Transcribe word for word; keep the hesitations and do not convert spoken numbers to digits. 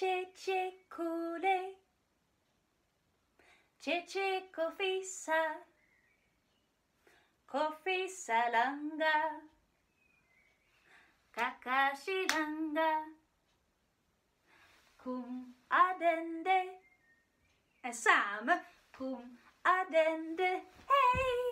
che che kule, che che kofisa, kofisa langa, kakashi langa, kum adende. En samen, kum adende, hey!